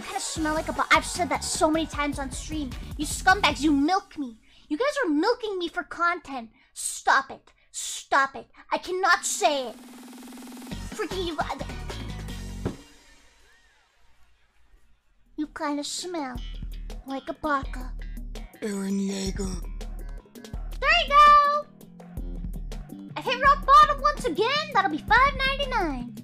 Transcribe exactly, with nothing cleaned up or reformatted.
you kind of smell like a bo- I've said that so many times on stream. You scumbags, you milk me. You guys are milking me for content. Stop it. Stop it. I cannot say it. Freaking you. You kind of smell like a baka. Aaron Yeager. There you go. I hit rock bottom once again. That'll be five ninety-nine.